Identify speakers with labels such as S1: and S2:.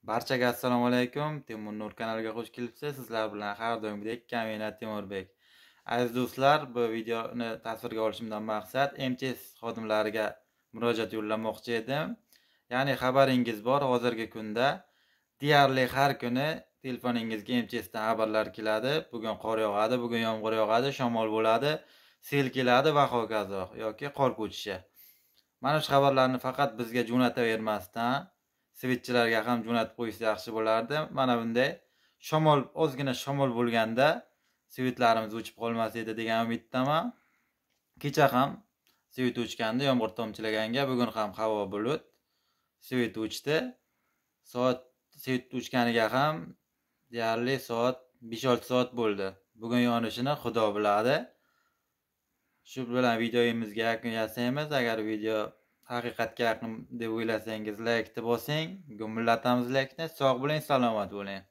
S1: Barchaga assalomu alaykum. Temur Nur kanaliga xush kelibsiz. Sizlar bilan har doimgidek Kamina Temurbek. Aziz do'stlar, bu videoni tasvirga olishimdan maqsad MTS xodimlariga murojaat yo'llamoqchi edim. Ya'ni xabaringiz bor, hozirgi kunda deyarli har kuni telefoningizga MTSdan xabarlar keladi. Bugun qor yog'adi, bugun yomg'ir yog'adi, shamol bo'ladi, sel keladi va hokazo yoki qor ko'chishi. Mana shu xabarlarni faqat bizga jo'natavermasdan svitchilarga ham jo'natib qo'ysa yaxshi bo'lardi. Mana bunday ozgina shamol bo'lganda svitlarimiz o'chib qolmas edi degan umiddaman. Kecha ham svit o'chganda, yomg'ir tomchilaganga, bugun ham havo bulut, svit o'chdi. Svit o'chganiga ham deyarli soat 5-6 soat bo'ldi. Bugun yonishini Xudo biladi. Shu bilan videoyimizga yakun yasaymiz. Agar video haqiqatga yaqin deb o'ylasangiz laykni bosing. Gumillatamiz laykni. Sog' bo'ling, salomat bo'ling.